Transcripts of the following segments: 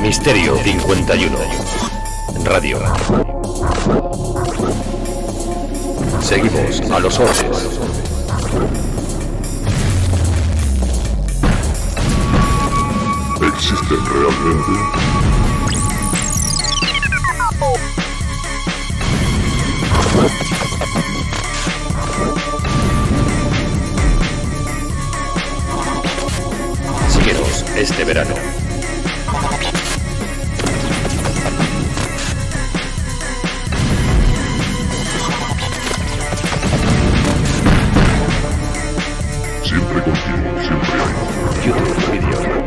Misterio 51 Radio. Seguimos a los orbes. ¿Existen realmente? Síguenos este verano. Siempre contigo, siempre hay. YouTube Video.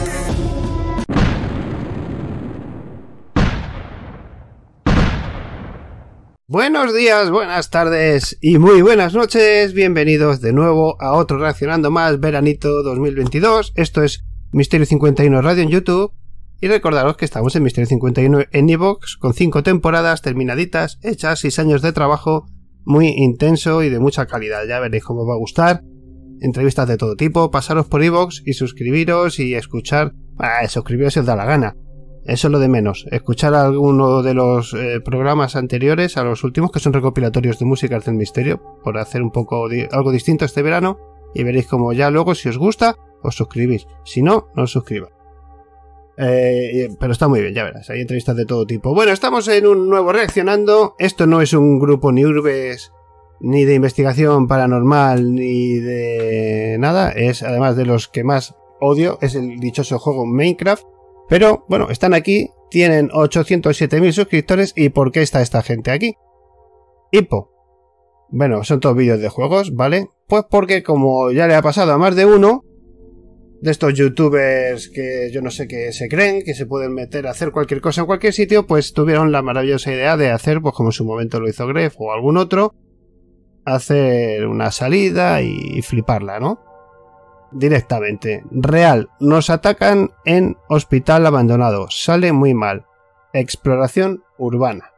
Buenos días, buenas tardes y muy buenas noches. Bienvenidos de nuevo a otro Reaccionando Más Veranito 2022. Esto es Misterio 51 Radio en YouTube. Y recordaros que estamos en Misterio 51 en iVoox, con 5 temporadas terminaditas, hechas, 6 años de trabajo muy intenso y de mucha calidad. Ya veréis cómo os va a gustar. Entrevistas de todo tipo. Pasaros por iVoox y suscribiros y escuchar. Suscribiros si os da la gana. Eso es lo de menos. Escuchar alguno de los programas anteriores a los últimos, que son recopilatorios de músicas del misterio, por hacer un poco algo distinto este verano, y veréis como ya luego, si os gusta, os suscribís. Si no, no os suscribáis. Pero está muy bien, ya verás. Hay entrevistas de todo tipo. Bueno, estamos en un nuevo Reaccionando. Esto no es un grupo ni urbes, ni de investigación paranormal, ni de nada. Es, además de los que más odio, es el dichoso juego Minecraft. Pero, bueno, están aquí, tienen 807.000 suscriptores. ¿Y por qué está esta gente aquí? Hipo. Bueno, son todos vídeos de juegos, ¿vale? Pues porque, como ya le ha pasado a más de uno de estos youtubers que yo no sé qué se creen, que se pueden meter a hacer cualquier cosa en cualquier sitio, pues tuvieron la maravillosa idea de hacer, pues como en su momento lo hizo Gref o algún otro, hacer una salida y fliparla, ¿no? Directamente. Real. Nos atacan en hospital abandonado. Sale muy mal. Exploración urbana.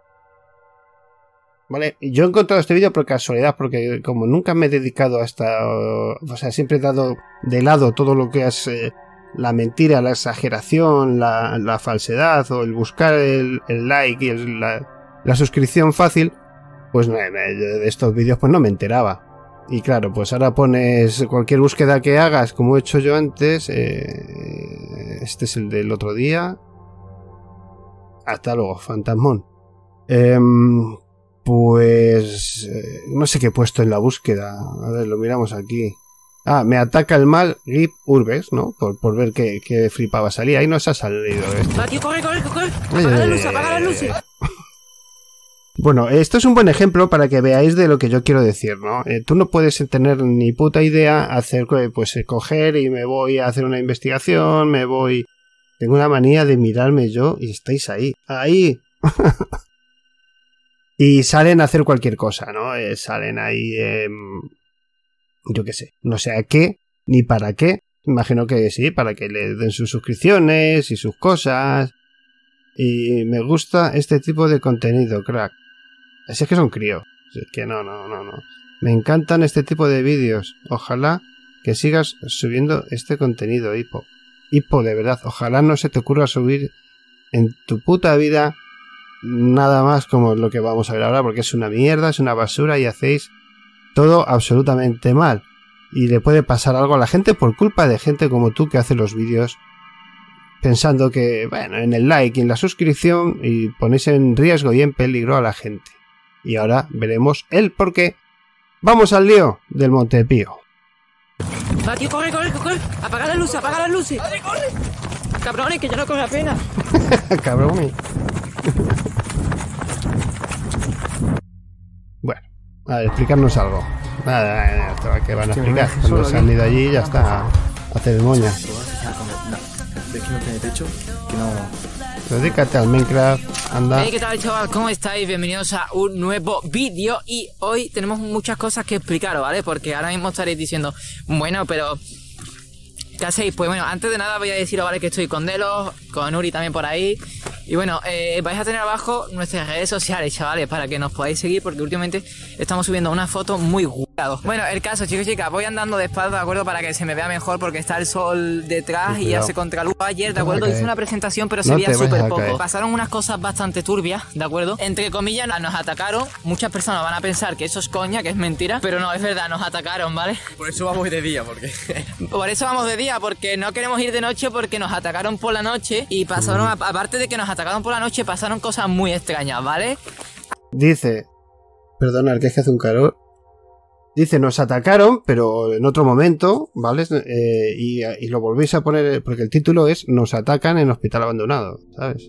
Vale. Yo he encontrado este vídeo por casualidad, porque como nunca me he dedicado a esta... O sea, siempre he dado de lado todo lo que es la mentira, la exageración, la falsedad, o el buscar el like y la suscripción fácil, pues de estos vídeos pues no me enteraba. Y claro, pues ahora pones cualquier búsqueda que hagas, como he hecho yo antes. Este es el del otro día. Hasta luego, fantasmón. Pues... no sé qué he puesto en la búsqueda. A ver, lo miramos aquí. Ah, me ataca el mal Grip Urbes, ¿no? Por ver qué flipaba salía. Ahí no se ha salido esto. Va, tío, corre. Apaga las luces. Bueno, esto es un buen ejemplo para que veáis de lo que yo quiero decir, ¿no? Tú no puedes tener ni puta idea hacer, pues, coger y me voy a hacer una investigación, Tengo una manía de mirarme yo y estáis ahí. ¡Ahí! Y salen a hacer cualquier cosa, ¿no? Salen ahí, yo qué sé, no sé a qué, ni para qué. Imagino que sí, para que le den sus suscripciones y sus cosas. Y me gusta este tipo de contenido, crack. Es que son críos. Es que no. Me encantan este tipo de vídeos. Ojalá que sigas subiendo este contenido, Hipo. Hipo, de verdad. Ojalá no se te ocurra subir en tu puta vida nada más como lo que vamos a ver ahora, porque es una mierda, es una basura y hacéis todo absolutamente mal. Y le puede pasar algo a la gente por culpa de gente como tú que hace los vídeos pensando que, bueno, en el like y en la suscripción, y ponéis en riesgo y en peligro a la gente. Y ahora veremos el por qué. Vamos al lío del Montepío. Va, tío, corre. Apaga las luces. ¡Corre! Cabrones, que ya no coge la pena. Cabrón. Bueno, a ver, explicarnos algo. Nada, ¿qué van a explicar? Cuando se han ido allí ya está a hacer moña. ¿Ves que no tiene techo? Que no... Dedícate al Minecraft, anda. Hey, ¿qué tal, chaval? ¿Cómo estáis? Bienvenidos a un nuevo vídeo. Y hoy tenemos muchas cosas que explicaros, ¿vale? Porque ahora mismo estaréis diciendo, bueno, pero ¿qué hacéis? Pues bueno, antes de nada voy a deciros, ¿vale? Que estoy con Delos, con Uri también por ahí. Y bueno, vais a tener abajo nuestras redes sociales, chavales, para que nos podáis seguir, porque últimamente estamos subiendo una foto muy guapa. Bueno, el caso, chicos y chicas, voy andando de espalda, ¿de acuerdo? Para que se me vea mejor porque está el sol detrás y hace contraluz. Ayer, ¿de acuerdo? Hice una presentación, pero se veía súper poco. Pasaron unas cosas bastante turbias, ¿de acuerdo? Entre comillas, nos atacaron. Muchas personas van a pensar que eso es coña, que es mentira, pero no, es verdad, nos atacaron, ¿vale? Por eso vamos de día, porque... Por eso vamos de día, porque no queremos ir de noche porque nos atacaron por la noche y pasaron, aparte de que nos atacaron por la noche, pasaron cosas muy extrañas, ¿vale? Dice, perdona, que es que hace un calor. Dice, nos atacaron, pero en otro momento, ¿vale? Y lo volvéis a poner, porque el título es Nos atacan en hospital abandonado, ¿sabes?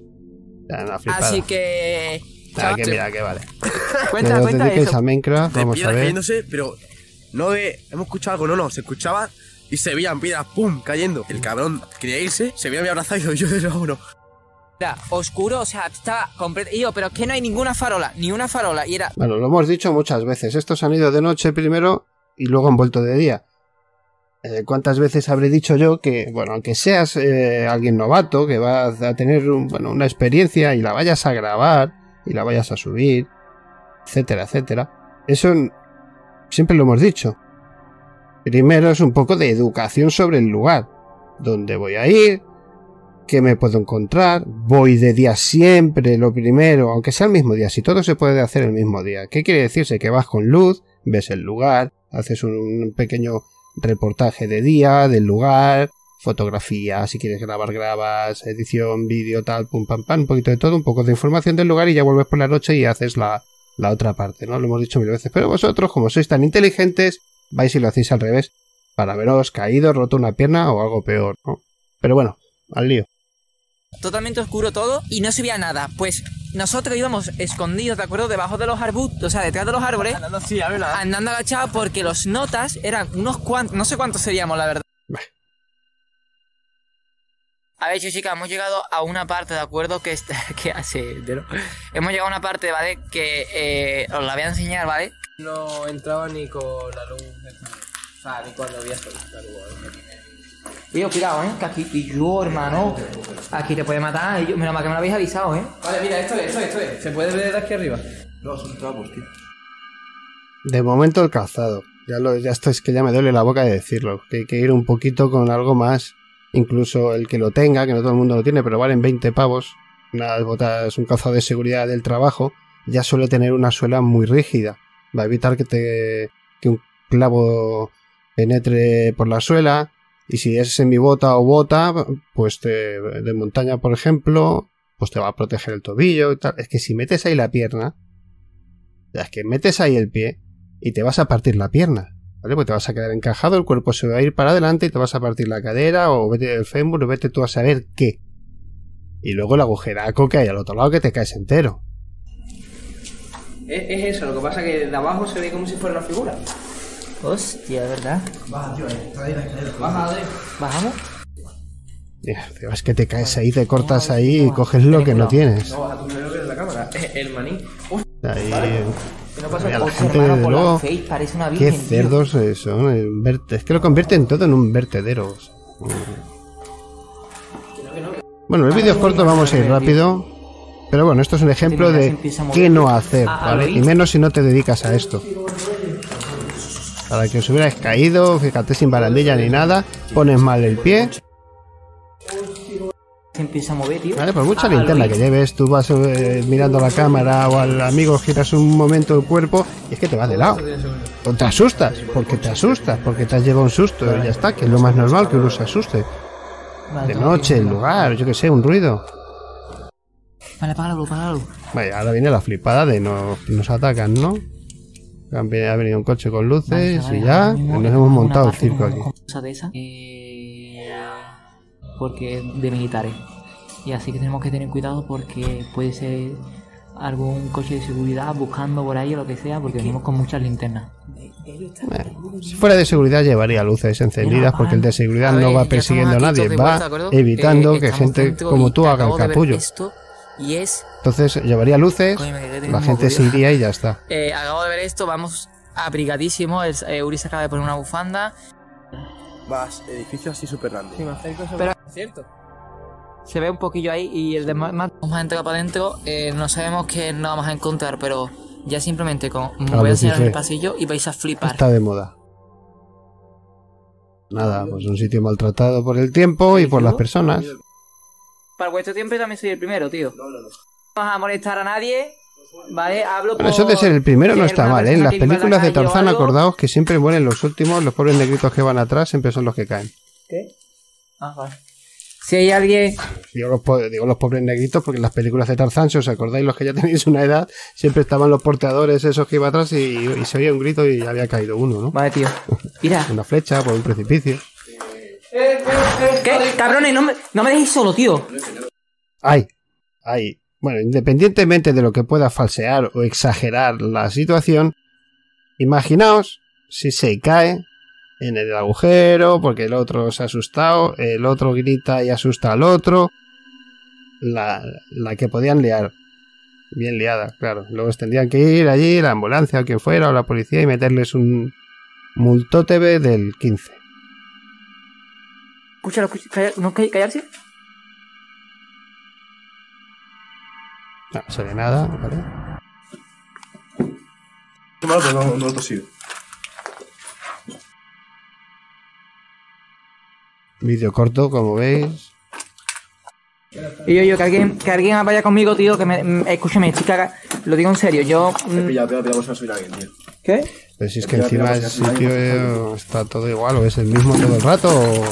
Así que... mira, que vale. Cuenta eso. A Minecraft, vamos a ver. cayéndose, pero no hemos escuchado algo, no, se escuchaba y se veían piedras, pum, cayendo. El cabrón quería irse, se veía mi abrazado y yo de nuevo no. Era oscuro, o sea, estaba completo. Y yo, pero es que no hay ninguna farola, ni una farola. Y era... Bueno, lo hemos dicho muchas veces. Estos han ido de noche primero y luego han vuelto de día. ¿Cuántas veces habré dicho yo que, bueno, aunque seas alguien novato, que vas a tener una experiencia y la vayas a grabar y la vayas a subir, etcétera, etcétera? Eso siempre lo hemos dicho. Primero es un poco de educación sobre el lugar. ¿Dónde voy a ir? ¿Qué me puedo encontrar? Voy de día siempre, lo primero, aunque sea el mismo día, si todo se puede hacer el mismo día. ¿Qué quiere decirse? Que vas con luz, ves el lugar, haces un pequeño reportaje de día, del lugar, fotografía, si quieres grabar, grabas, edición, vídeo, tal, pum, pam, pam, un poquito de todo, un poco de información del lugar y ya vuelves por la noche y haces la otra parte, ¿no? Lo hemos dicho 1000 veces, pero vosotros, como sois tan inteligentes, vais y lo hacéis al revés, para veros caído, roto una pierna o algo peor, ¿no? Pero bueno, al lío. Totalmente oscuro todo y no se veía nada. Pues nosotros íbamos escondidos, ¿de acuerdo? Debajo de los arbustos, o sea, detrás de los árboles. Andando agachados porque los notas eran unos cuantos, no sé cuántos seríamos, la verdad. A ver, chicas, hemos llegado a una parte, ¿de acuerdo? Que está... ¿Qué hace? Hemos llegado a una parte, ¿vale? Que os la voy a enseñar, ¿vale? No entraba ni con la luz, o sea, ni cuando había sol, la luz. Tío, cuidado, que aquí, y yo, hermano, aquí te puede matar, menos mal que me lo habéis avisado, Vale, mira, esto es, se puede ver desde aquí arriba. No, son trapos, tío. De momento el calzado, ya esto es que ya me duele la boca de decirlo, que hay que ir un poquito con algo más, incluso el que lo tenga, que no todo el mundo lo tiene, pero valen 20 pavos, unas botas, un calzado de seguridad del trabajo, ya suele tener una suela muy rígida, va a evitar que un clavo penetre por la suela. Y si es semibota o bota, pues de montaña, por ejemplo, pues te va a proteger el tobillo y tal. Es que si metes ahí la pierna, es que metes ahí el pie y te vas a partir la pierna, ¿vale? Pues te vas a quedar encajado, el cuerpo se va a ir para adelante y te vas a partir la cadera o vete el fémur o vete tú a saber qué. Y luego el agujeraco que hay al otro lado que te caes entero. Es eso, lo que pasa que de abajo se ve como si fuera una figura. Hostia, ¿verdad? Baja, tío, baja, ¿Bajamos? Es que te caes ahí, te cortas ahí y coges lo que no tienes. No, baja tú primero que es la cámara. El maní. Ahí, ¿Qué no pasa? la Ojo, gente, hermano, desde por la luego, face, parece una virgen, qué cerdos son. Es que lo convierten todo en un vertedero. Bueno, el vídeo es corto, vamos a ir rápido. Pero bueno, esto es un ejemplo de qué no hacer, ¿vale? Y menos si no te dedicas a esto. Para que os hubierais caído, fíjate, sin barandilla ni nada, pones mal el pie. Se empieza a mover, tío. Vale, por mucha linterna que lleves, tú vas mirando la cámara o al amigo, giras un momento el cuerpo y es que te vas de lado. O te asustas, porque te has llevado un susto y ya está, que es lo más normal que uno se asuste. De noche, el lugar, yo que sé, un ruido. Vale, págalo. Vale, ahora viene la flipada de nos atacan, ¿no? Ha venido un coche con luces y ya nos hemos montado el circo aquí. Porque de militares. Y así que tenemos que tener cuidado porque puede ser algún coche de seguridad buscando por ahí o lo que sea, porque venimos con muchas linternas. Si fuera de seguridad llevaría luces encendidas porque el de seguridad no va persiguiendo a nadie, va evitando que gente como tú haga el capullo. Y es... Entonces llevaría luces, la gente se iría y ya está. Acabo de ver esto, vamos abrigadísimo. Uri se acaba de poner una bufanda. Vas, edificio así súper grande. Sí, me acerco sobre... Pero cierto. Se ve un poquillo ahí y el demás vamos a entrar para adentro. No sabemos qué nos vamos a encontrar, pero Ya simplemente con... Ah, voy a enseñar Lucifer. el pasillo y vais a flipar. Está de moda. Nada, pues un sitio maltratado por el tiempo y por las personas. Para vuestro tiempo yo también soy el primero, tío. No vamos a molestar a nadie, ¿vale? Hablo Bueno, eso de ser el primero no está mal, ¿eh? En las películas de Tarzán, algo. acordaos que siempre mueren los últimos, los pobres negritos que van atrás siempre son los que caen. ¿Qué? Ah, vale. Si hay alguien... Digo los pobres negritos porque en las películas de Tarzán, si os acordáis los que ya tenéis una edad, siempre estaban los porteadores esos que iban atrás y se oía un grito y había caído uno, ¿no? Vale, tío. Mira. Una flecha por un precipicio. ¿Qué? Cabrones, no me dejéis solo, tío. Ay. Bueno, independientemente de lo que pueda falsear o exagerar la situación, imaginaos si se cae en el agujero porque el otro se ha asustado, el otro grita y asusta al otro, la que podían liar, bien liada, claro. Luego tendrían que ir allí, la ambulancia o quien fuera, o la policía, y meterles un multote del 15. Escúchalo, ¿no callarse? No se ve nada, ¿vale? Qué malo, pero no he tosido. Vídeo corto, como veis. Y yo, que alguien vaya conmigo, tío, que escúchame, estoy caga. Lo digo en serio, yo... Te he pillado, vamos a subir a alguien, tío. ¿Qué? Pero si es que encima el sitio está todo igual, o es el mismo todo el rato, o...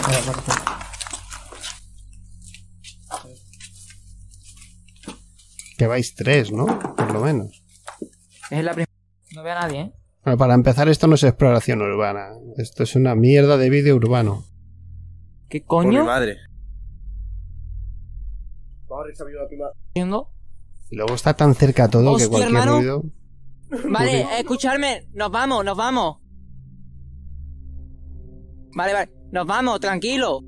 Que vais 3, ¿no? Por lo menos. Es la primera... No veo a nadie, ¿eh? Bueno, para empezar, esto no es exploración urbana. Esto es una mierda de vídeo urbano. ¿Qué Por mi coño? madre. Vamos a revisar la prima. ¿Haciendo? Y luego está tan cerca todo Hostia, que cualquier hermano. ruido... Vale, escuchadme, nos vamos. Vale, nos vamos, tranquilo.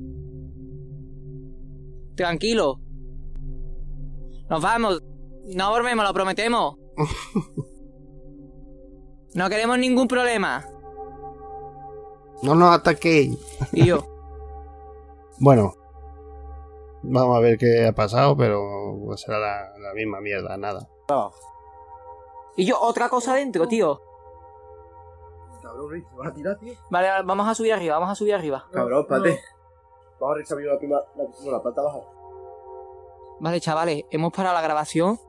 Nos vamos. No volvemos, lo prometemos. No queremos ningún problema. No nos ataquéis. Y yo, Bueno. Vamos a ver qué ha pasado, pero pues será la misma mierda, nada. otra cosa dentro, tío. Cabrón, Rick, ¿te vas a tirar, tío? Vale, vamos a subir arriba. Cabrón, espérate. Vamos a revisar la prima. La planta baja. Vale, chavales, hemos parado la grabación.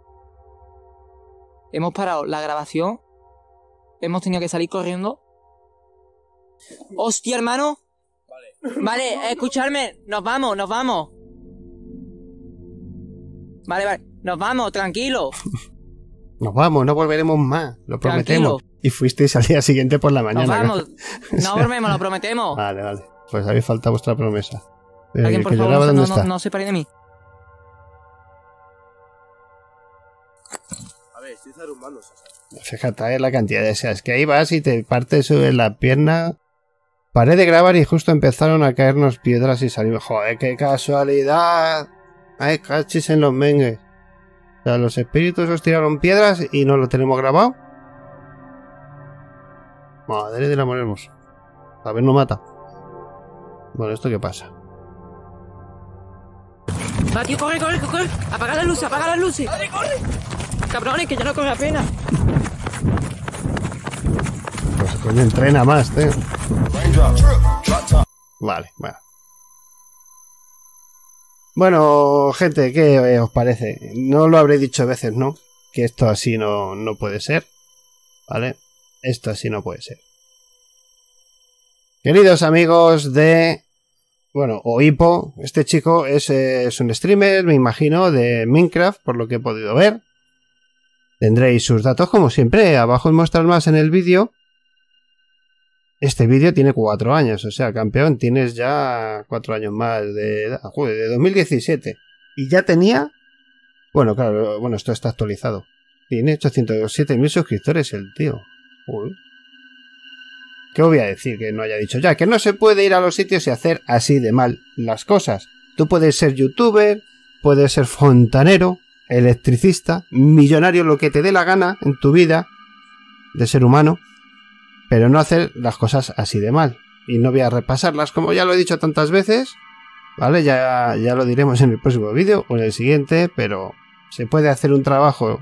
Hemos tenido que salir corriendo. ¡Hostia, hermano! Vale, escuchadme. Nos vamos. Vale, nos vamos, tranquilo. Nos vamos, no volveremos más, lo prometemos. Tranquilo. Y fuisteis al día siguiente por la Nos mañana. vamos. No volvemos, lo prometemos. Vale. Pues habéis faltado vuestra promesa. Alguien, por que favor, lloraba, ¿dónde está? no se pare de mí. A ver, estoy derrumbando, o sea. Fíjate la cantidad de esas que ahí vas y te partes en la pierna. Paré de grabar y justo empezaron a caernos piedras y salimos. Joder, qué casualidad. Ay, cachis en los mengues. O sea, los espíritus os tiraron piedras y no lo tenemos grabado. Madre del amor hermoso. A ver, no mata. Bueno, ¿esto qué pasa? Va, tío, corre. Apaga las luces. Corre. Cabrones, que ya no corre la pena. Pues coño, entrena más, tío. Vale, bueno. Bueno, gente, ¿qué os parece? No lo habré dicho veces, ¿no? Que esto así no puede ser. ¿Vale? Esto así no puede ser. Queridos amigos de... Bueno, Oipo, este chico es un streamer, me imagino, de Minecraft, por lo que he podido ver. Tendréis sus datos como siempre, abajo os muestran más en el vídeo. Este vídeo tiene 4 años, o sea, campeón, tienes ya 4 años más de edad. Joder, de 2017. Y ya tenía... Bueno, claro, bueno, esto está actualizado. Tiene 807.000 suscriptores el tío. Joder. ¿Qué os voy a decir? Que no haya dicho ya, que no se puede ir a los sitios y hacer así de mal las cosas. Tú puedes ser youtuber, puedes ser fontanero, electricista, millonario, lo que te dé la gana en tu vida de ser humano, pero no hacer las cosas así de mal. Y no voy a repasarlas como ya lo he dicho tantas veces, ¿vale? Ya lo diremos en el próximo vídeo o en el siguiente, pero se puede hacer un trabajo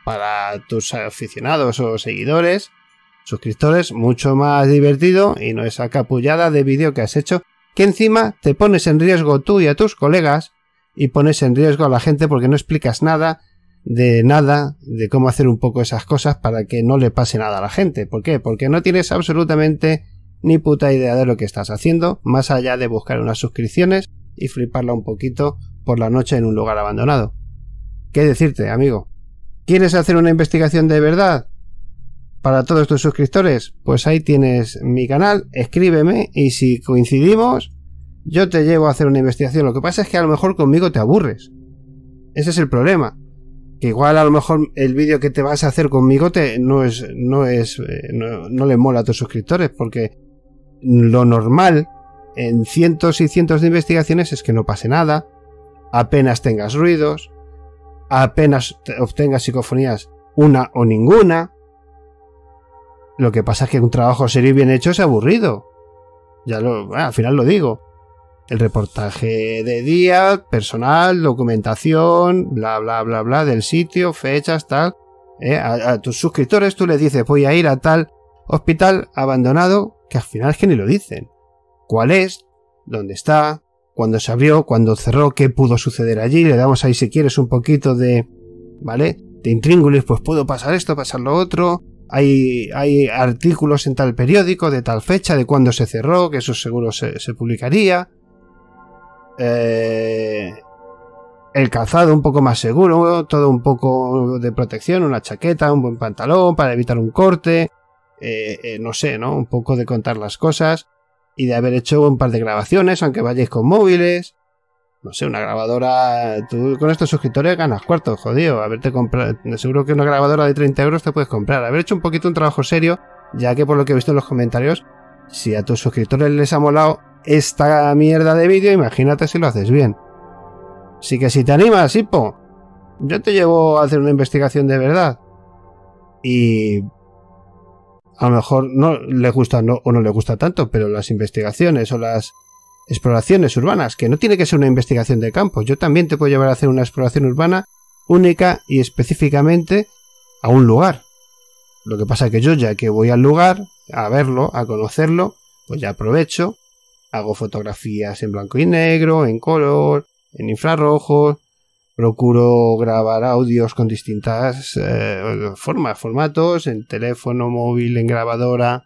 para tus aficionados o seguidores, suscriptores, mucho más divertido y no esa capullada de vídeo que has hecho, que encima te pones en riesgo tú y a tus colegas y pones en riesgo a la gente porque no explicas nada de cómo hacer un poco esas cosas para que no le pase nada a la gente. ¿Por qué? Porque no tienes absolutamente ni puta idea de lo que estás haciendo, más allá de buscar unas suscripciones y fliparla un poquito por la noche en un lugar abandonado. ¿Qué decirte, amigo? ¿Quieres hacer una investigación de verdad para todos tus suscriptores? Pues ahí tienes mi canal, escríbeme y si coincidimos, yo te llevo a hacer una investigación. Lo que pasa es que a lo mejor conmigo te aburres. Ese es el problema. Que igual a lo mejor el vídeo que te vas a hacer conmigo no le mola a tus suscriptores, porque lo normal en cientos y cientos de investigaciones es que no pase nada, apenas tengas ruidos, apenas obtengas psicofonías una o ninguna. Lo que pasa es que un trabajo serio y bien hecho es aburrido. Al final lo digo. El reportaje de día, personal, documentación, bla bla bla bla, del sitio, fechas, tal. A tus suscriptores tú les dices, voy a ir a tal hospital abandonado, que al final es que ni lo dicen. ¿Cuál es? ¿Dónde está? ¿Cuándo se abrió? ¿Cuándo cerró? ¿Qué pudo suceder allí? Le damos ahí, si quieres, un poquito de... ¿vale? De intríngulis, pues puedo pasar esto, pasar lo otro. Hay artículos en tal periódico, de tal fecha, de cuándo se cerró, que eso seguro se publicaría. El calzado un poco más seguro, todo un poco de protección, una chaqueta, un buen pantalón para evitar un corte, no sé, ¿no? Un poco de contar las cosas y de haber hecho un par de grabaciones, aunque vayáis con móviles. No sé, una grabadora... Tú con estos suscriptores ganas cuartos, jodido. Haberte comprado... Seguro que una grabadora de 30 euros te puedes comprar. Haber hecho un poquito un trabajo serio, ya que por lo que he visto en los comentarios, si a tus suscriptores les ha molado esta mierda de vídeo, imagínate si lo haces bien. Así que si te animas, Hipo, yo te llevo a hacer una investigación de verdad. Y... a lo mejor no le gusta o no le gusta tanto, pero las investigaciones o las exploraciones urbanas, que no tiene que ser una investigación de campo, yo también te puedo llevar a hacer una exploración urbana única y específicamente a un lugar. Lo que pasa es que yo, ya que voy al lugar a verlo, a conocerlo, pues ya aprovecho, hago fotografías en blanco y negro, en color, en infrarrojo, procuro grabar audios con distintas formatos, en teléfono móvil, en grabadora.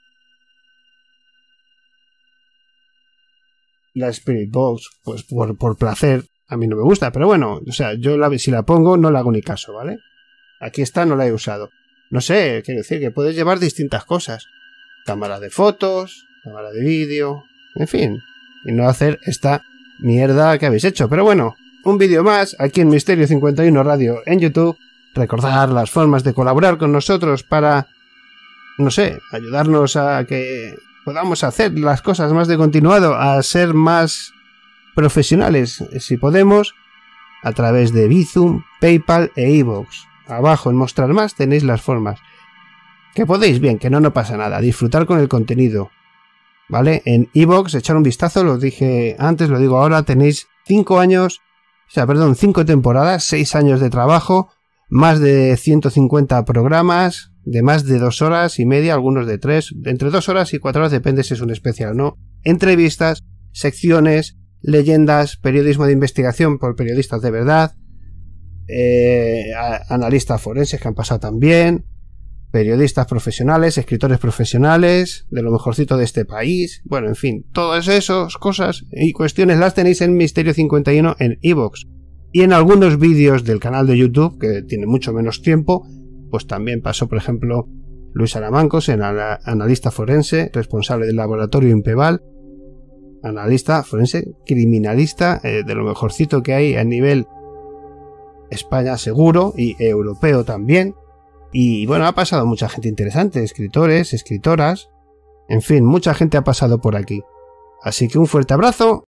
La Spirit Box, pues por placer, a mí no me gusta, pero bueno, o sea, yo si la pongo no le hago ni caso, ¿vale? Aquí está, no la he usado. No sé, quiero decir que puedes llevar distintas cosas. Cámara de fotos, cámara de vídeo, en fin. Y no hacer esta mierda que habéis hecho. Pero bueno, un vídeo más aquí en Misterio 51 Radio en YouTube. Recordar las formas de colaborar con nosotros para, no sé, ayudarnos a que podamos hacer las cosas más de continuado, a ser más profesionales, si podemos, a través de Bizum, PayPal e iVoox. Abajo en Mostrar Más tenéis las formas. Que podéis bien, que no pasa nada, disfrutar con el contenido, ¿vale? En iVoox, echar un vistazo, lo dije antes, lo digo ahora, tenéis 5 temporadas, 6 años de trabajo, más de 150 programas, de más de 2 horas y media, algunos de 3, entre 2 horas y 4 horas, depende si es un especial o no, entrevistas, secciones, leyendas, periodismo de investigación por periodistas de verdad, analistas forenses que han pasado también, periodistas profesionales, escritores profesionales, de lo mejorcito de este país, bueno, en fin, todas esas cosas y cuestiones las tenéis en Misterio 51 en iVoox. Y en algunos vídeos del canal de YouTube, que tiene mucho menos tiempo, pues también pasó, por ejemplo, Luis Aramancos, analista forense, responsable del laboratorio Impeval, analista forense, criminalista, de lo mejorcito que hay a nivel España seguro y europeo también. Y bueno, ha pasado mucha gente interesante, escritores, escritoras, en fin, mucha gente ha pasado por aquí. Así que un fuerte abrazo